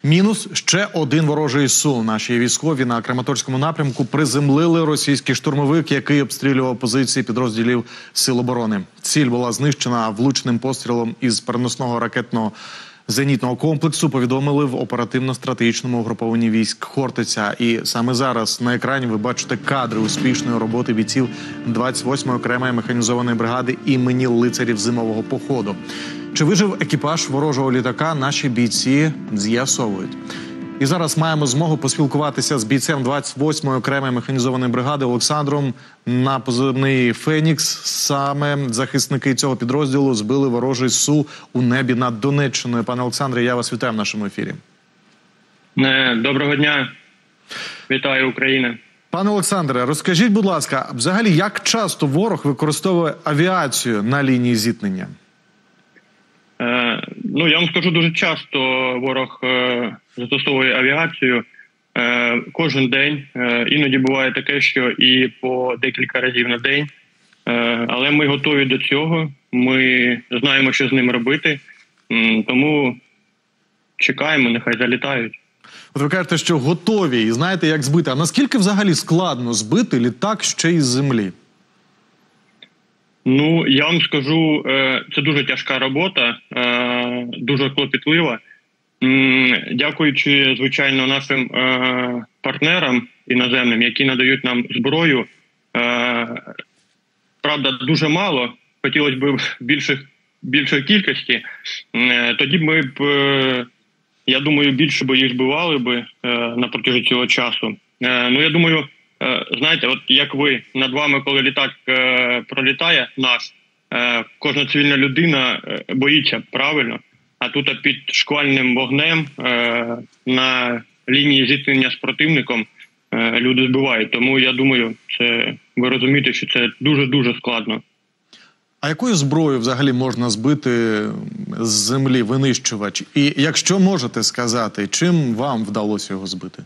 Мінус ще один ворожий СУ. Наші військові на Краматорському напрямку приземлили російський штурмовик, який обстрілював позиції підрозділів Сил оборони. Ціль була знищена влучним пострілом із переносного ракетного зенітного комплексу, повідомили в оперативно-стратегічному угрупованні військ «Хортиця». І саме зараз на екрані ви бачите кадри успішної роботи бійців 28-ї окремої механізованої бригади імені лицарів зимового походу. Чи вижив екіпаж ворожого літака, наші бійці з'ясовують. І зараз маємо змогу поспілкуватися з бійцем 28-ї окремої механізованої бригади Олександром на позивний «Фенікс». Саме захисники цього підрозділу збили ворожий СУ у небі над Донеччиною. Пане Олександре, я вас вітаю в нашому ефірі. Доброго дня. Вітаю, Україна. Пане Олександре, розкажіть, будь ласка, взагалі, як часто ворог використовує авіацію на лінії зіткнення? Я вам скажу, дуже часто ворог застосовує авіацію кожен день. Іноді буває таке, що і по декілька разів на день. Але ми готові до цього, ми знаємо, що з ним робити, тому чекаємо, нехай залітають. От ви кажете, що готові і знаєте, як збити. А наскільки взагалі складно збити літак ще із землі? Я вам скажу, це дуже тяжка робота, дуже клопітлива. Дякуючи, звичайно, нашим партнерам іноземним, які надають нам зброю. Правда, дуже мало, хотілося б більшої кількості. Тоді ми б, я думаю, більше б їх збивали б на протязі цього часу. Я думаю, знаєте, от як ви, над вами, коли літак пролітає наш, кожна цивільна людина боїться, правильно? А тут під шквальним вогнем на лінії зіткнення з противником люди збивають. Тому я думаю, ви розумієте, що це дуже-дуже складно. А якою зброєю взагалі можна збити з землі винищувач? І якщо можете сказати, чим вам вдалося його збити?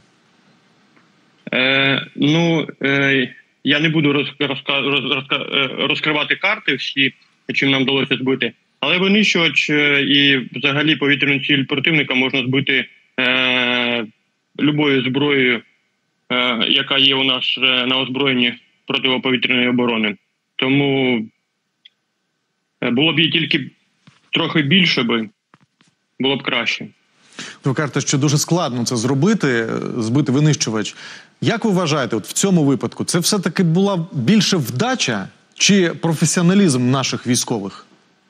Я не буду розкривати карти всі, чим нам вдалося збити. Але винищувач і взагалі повітряну ціль противника можна збити любою зброєю, яка є у нас на озброєнні протиповітряної оборони. Тому було б її тільки трохи більше, було б краще. Ви кажете, що дуже складно це зробити, збити винищувач. Як ви вважаєте, от в цьому випадку, це все-таки була більше вдача чи професіоналізм наших військових?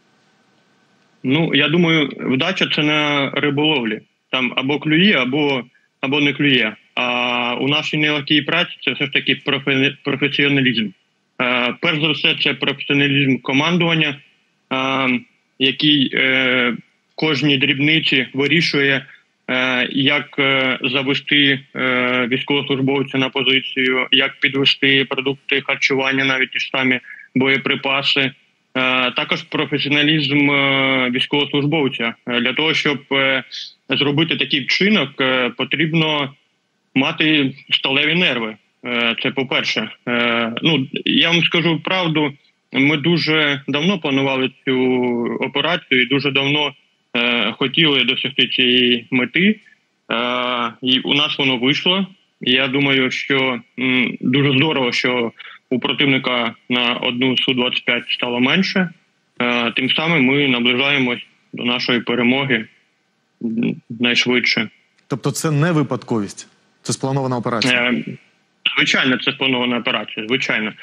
Я думаю, вдача – це на риболовлі. Там або клює, або не клює. А у нашій нелегкій праці це все ж таки професіоналізм. Перш за все, це професіоналізм командування, який кожній дрібниці вирішує, як завести військовослужбовця на позицію, як підвести продукти харчування, навіть ті ж самі боєприпаси. Також професіоналізм військовослужбовця. Для того, щоб зробити такий вчинок, потрібно мати сталеві нерви. Це по-перше. Я вам скажу правду, ми дуже давно планували цю операцію і дуже давно хотіли досягти цієї мети. І у нас воно вийшло. Я думаю, що дуже здорово, що у противника на одну Су-25 стало менше. Тим самим ми наближаємось до нашої перемоги найшвидше. Тобто це не випадковість? Це спланована операція? Звичайно, це спланована операція. Звичайно.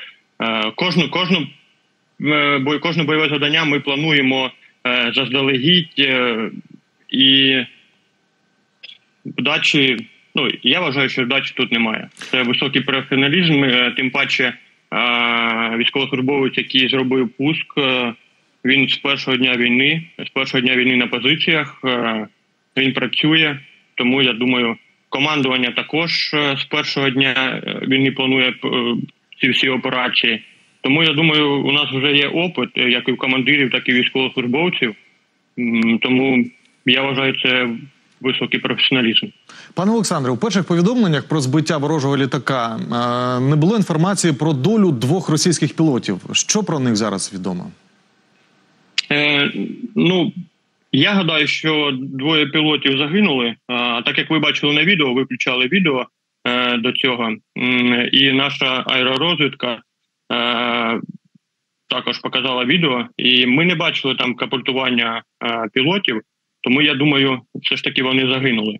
Кожне бойове завдання ми плануємо заздалегідь, і вдачі, я вважаю, що вдачі тут немає. Це високий професіоналізм, тим паче військовослужбовець, який зробив пуск, він з першого дня війни на позиціях, він працює, тому я думаю, командування також з першого дня війни планує ці всі операції. Тому я думаю, у нас вже є опит, як і в командирів, так і військовослужбовців, тому я вважаю, це високий професіоналізм. Пане Олександре, у перших повідомленнях про збиття ворожого літака не було інформації про долю 2 російських пілотів. Що про них зараз відомо? Я гадаю, що двоє пілотів загинули. Так як ви бачили на відео, виключали відео до цього, і наша аеророзвідка також показала відео, і ми не бачили там капотування пілотів, тому я думаю, все ж таки вони загинули.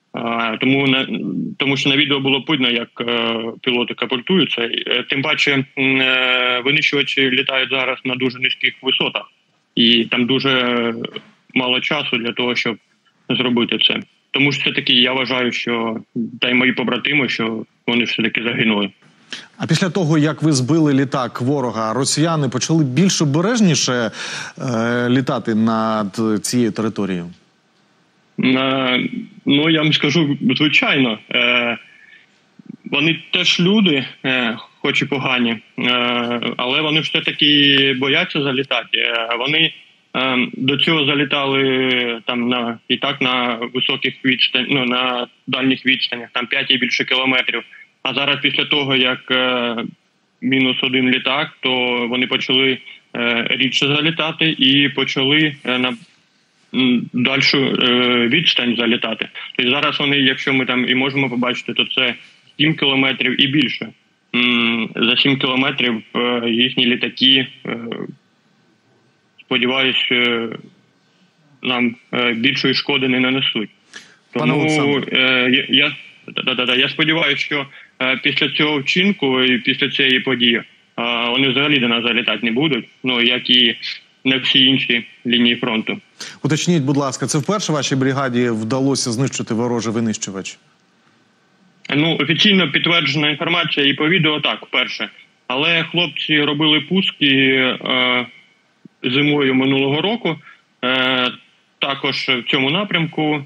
Тому що на відео було видно, як пілоти капотуються. Тим паче винищувачі літають зараз на дуже низьких висотах, і там дуже мало часу для того, щоб зробити це. Тому що все-таки я вважаю, що та й мої побратими, що вони все-таки загинули. А після того, як ви збили літак ворога, росіяни почали більш обережніше літати над цією територією? Ну, я вам скажу, звичайно. Вони теж люди, хоч і погані, але вони все-таки бояться залітати. Вони до цього залітали там на високих відстанях, ну, на дальніх відстанях, там 5 і більше кілометрів. А зараз після того, як -1 літак, то вони почали рідше залітати і почали на дальшу відстань залітати. Тобто зараз вони, якщо ми там і можемо побачити, то це 7 кілометрів і більше. За 7 кілометрів їхні літаки, сподіваюсь, нам більшої шкоди не нанесуть. Тому я сподіваюся, що після цього вчинку і після цієї події вони взагалі до нас залітати не будуть, ну, як і на всі інші лінії фронту. Уточніть, будь ласка, це вперше вашій бригаді вдалося знищити ворожий винищувач? Ну, офіційно підтверджена інформація і по відео так, вперше. Але хлопці робили пуски зимою минулого року. Також в цьому напрямку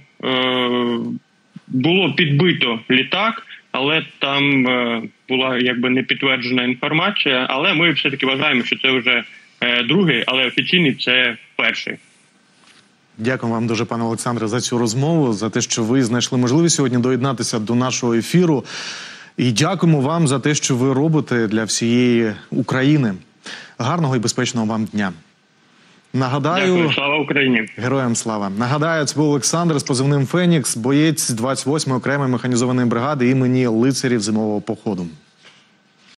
було підбито літак, але там була якби не підтверджена інформація. Але ми все-таки вважаємо, що це вже другий, але офіційний це перший. Дякую вам дуже, пане Олександре, за цю розмову, за те, що ви знайшли можливість сьогодні доєднатися до нашого ефіру. І дякуємо вам за те, що ви робите для всієї України. Гарного і безпечного вам дня. Нагадаю, дякую, слава Україні. Героям слава. Нагадаю, це був Олександр з позивним «Фенікс», боєць 28-ї окремої механізованої бригади імені лицарів зимового походу.